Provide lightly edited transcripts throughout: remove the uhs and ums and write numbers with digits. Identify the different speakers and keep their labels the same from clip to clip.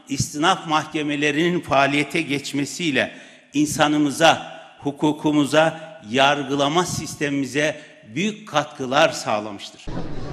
Speaker 1: istinaf mahkemelerinin faaliyete geçmesiyle insanımıza, hukukumuza, yargılama sistemimize büyük katkılar sağlamıştır.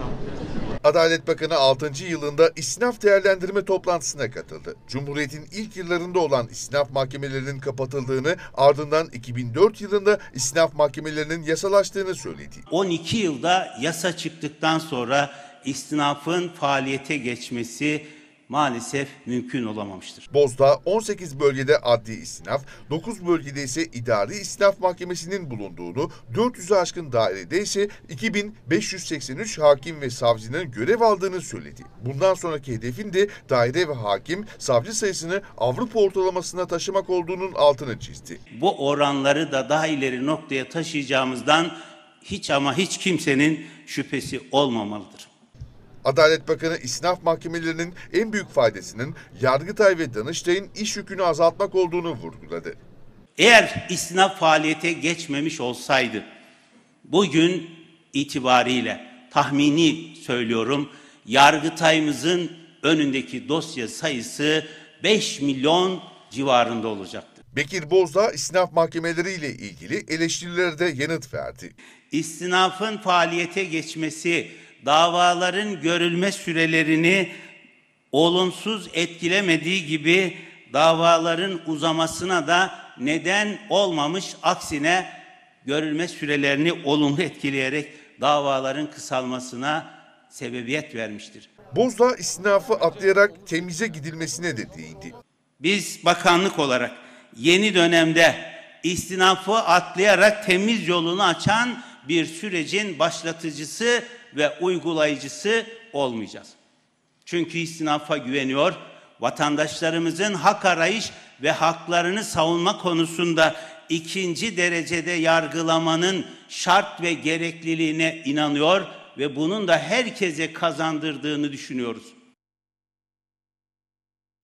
Speaker 2: Adalet Bakanı 6. yılında istinaf değerlendirme toplantısına katıldı. Cumhuriyet'in ilk yıllarında olan istinaf mahkemelerinin kapatıldığını, ardından 2004 yılında istinaf mahkemelerinin yasalaştığını söyledi.
Speaker 1: 12 yılda yasa çıktıktan sonra istinafın faaliyete geçmesi maalesef mümkün olamamıştır.
Speaker 2: Bozda 18 bölgede adli istinaf, 9 bölgede ise idari istinaf mahkemesinin bulunduğunu, 400'ü aşkın dairede ise 2583 hakim ve savcının görev aldığını söyledi. Bundan sonraki hedefin de daire ve hakim, savcı sayısını Avrupa ortalamasına taşımak olduğunun altını çizdi.
Speaker 1: Bu oranları da daha ileri noktaya taşıyacağımızdan hiç ama hiç kimsenin şüphesi olmamalıdır.
Speaker 2: Adalet Bakanı istinaf mahkemelerinin en büyük faydasının Yargıtay ve Danıştay'ın iş yükünü azaltmak olduğunu vurguladı.
Speaker 1: Eğer istinaf faaliyete geçmemiş olsaydı, bugün itibariyle tahmini söylüyorum, Yargıtay'ımızın önündeki dosya sayısı 5 milyon civarında olacaktı.
Speaker 2: Bekir Bozdağ istinaf mahkemeleriyle ilgili eleştirilere de yanıt verdi.
Speaker 1: İstinafın faaliyete geçmesi, davaların görülme sürelerini olumsuz etkilemediği gibi davaların uzamasına da neden olmamış, aksine görülme sürelerini olumlu etkileyerek davaların kısalmasına sebebiyet vermiştir.
Speaker 2: Bozdağ istinafı atlayarak temize gidilmesine de değindi.
Speaker 1: Biz bakanlık olarak yeni dönemde istinafı atlayarak temiz yolunu açan bir sürecin başlatıcısı ve uygulayıcısı olmayacağız. Çünkü istinafa güveniyor, vatandaşlarımızın hak arayış ve haklarını savunma konusunda ikinci derecede yargılamanın şart ve gerekliliğine inanıyor ve bunun da herkese kazandırdığını düşünüyoruz.